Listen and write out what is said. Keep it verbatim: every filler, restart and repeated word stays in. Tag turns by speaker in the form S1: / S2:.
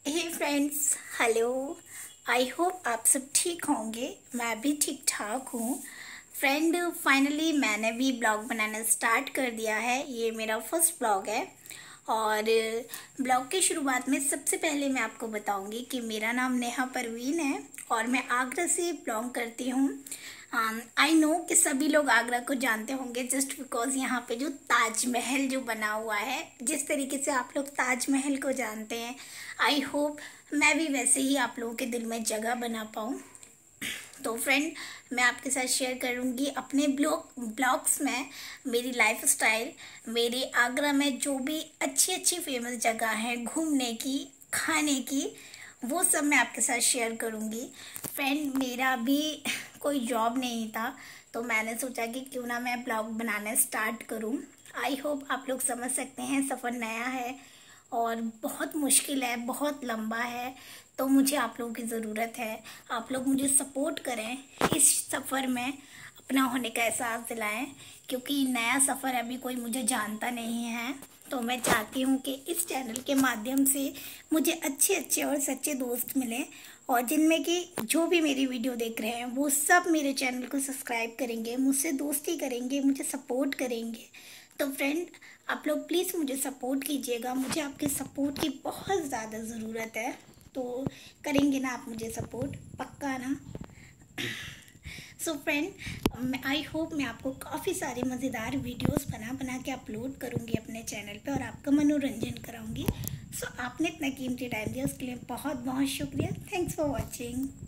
S1: Hey friends, hello. I hope आप सब ठीक होंगे। मैं भी ठीक ठाक हूँ। फ्रेंड, फाइनली मैंने भी ब्लॉग बनाना स्टार्ट कर दिया है। ये मेरा फर्स्ट ब्लॉग है और ब्लॉग की शुरुआत में सबसे पहले मैं आपको बताऊंगी कि मेरा नाम नेहा परवीन है और मैं आगरा से बिलोंग करती हूँ। आई नो कि सभी लोग आगरा को जानते होंगे जस्ट बिकॉज यहाँ पे जो ताजमहल जो बना हुआ है, जिस तरीके से आप लोग ताजमहल को जानते हैं, आई होप मैं भी वैसे ही आप लोगों के दिल में जगह बना पाऊँ। तो फ्रेंड, मैं आपके साथ शेयर करूंगी अपने ब्लॉग ब्लॉग्स में मेरी लाइफ स्टाइल, मेरे आगरा में जो भी अच्छी अच्छी फेमस जगह है घूमने की, खाने की, वो सब मैं आपके साथ शेयर करूंगी। फ्रेंड, मेरा भी कोई जॉब नहीं था तो मैंने सोचा कि क्यों ना मैं ब्लॉग बनाना स्टार्ट करूं। आई होप आप लोग समझ सकते हैं, सफ़र नया है और बहुत मुश्किल है, बहुत लंबा है। तो मुझे आप लोगों की ज़रूरत है। आप लोग मुझे सपोर्ट करें, इस सफ़र में अपना होने का एहसास दिलाएं, क्योंकि नया सफ़र अभी कोई मुझे जानता नहीं है। तो मैं चाहती हूँ कि इस चैनल के माध्यम से मुझे अच्छे अच्छे और सच्चे दोस्त मिलें और जिनमें कि जो भी मेरी वीडियो देख रहे हैं वो सब मेरे चैनल को सब्सक्राइब करेंगे, मुझसे दोस्ती करेंगे, मुझे सपोर्ट करेंगे। तो फ्रेंड, आप लोग प्लीज़ मुझे सपोर्ट कीजिएगा। मुझे आपके सपोर्ट की बहुत ज़्यादा ज़रूरत है। तो करेंगे ना आप मुझे सपोर्ट, पक्का ना? सो फ्रेंड, आई होप मैं आपको काफ़ी सारे मज़ेदार वीडियोस बना बना के अपलोड करूँगी अपने चैनल पे और आपका मनोरंजन कराऊँगी। सो so, आपने इतना कीमती टाइम दिया उसके लिए बहुत बहुत शुक्रिया। Thanks for watching.